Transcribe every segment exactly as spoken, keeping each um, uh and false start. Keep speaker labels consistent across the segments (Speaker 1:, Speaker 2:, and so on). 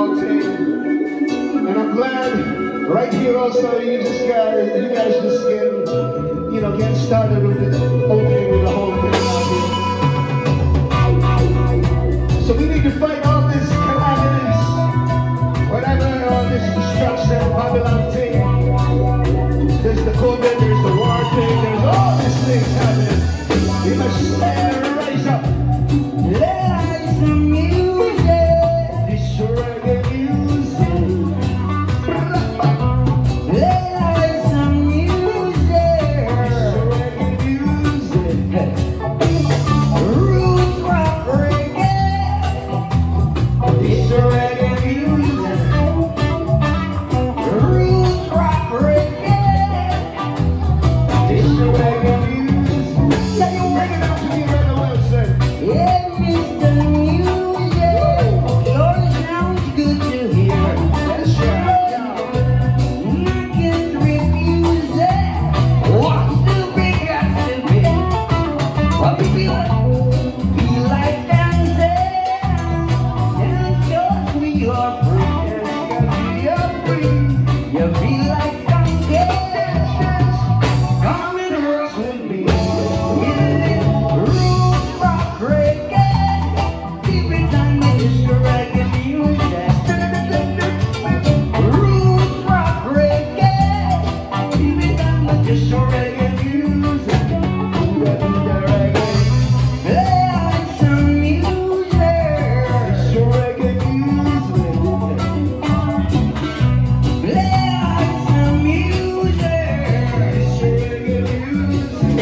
Speaker 1: whole thing. And I'm glad right here also you just guys, you guys just get, you know, get started with the opening with the whole thing out here. So we need to fight all this calamities, whatever all this destruction, Babylon thing. There's the COVID, there's the war thing, there's all these things happening. We must stand and rise up. Let the music, this reggae music. Let the music, this reggae music. Roots rock reggae, this reggae music. Roots rock reggae, this reggae music. Can you bring it up to me, Brother Wilson? Yeah, Mister Music, Lord, it sounds good to hear. That's right, y'all. I can't refuse it. What's the big got to be? What we feel like, feel like dancing. Dance 'cause we are free. Yes, 'cause we are free. You feel like dancing. Come and rock with me. Roots rock reggae. Keep it on me, this reggae music. Roots rock reggae. Keep it on me, this reggae music. Reggae. Play on some music. This reggae music. Play on some music. This reggae music.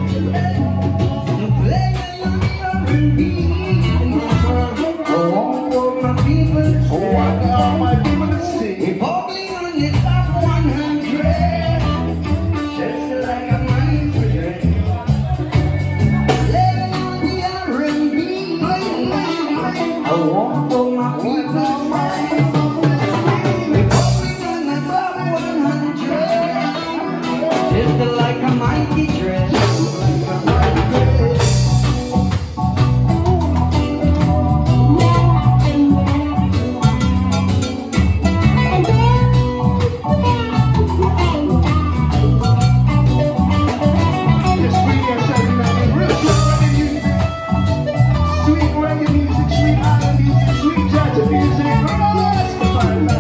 Speaker 1: Play on R and B. I want all my people to sing. I want all my people to sing. If only on the top one hundred, just like a migrant. Play on the R and B. I want all my people to sing. If only on the top one hundred, just like a mighty dress. Just bring yourself in there. Real sweet reggae music. Sweet reggae music, sweet island music, sweet jazz music. Rastafari now.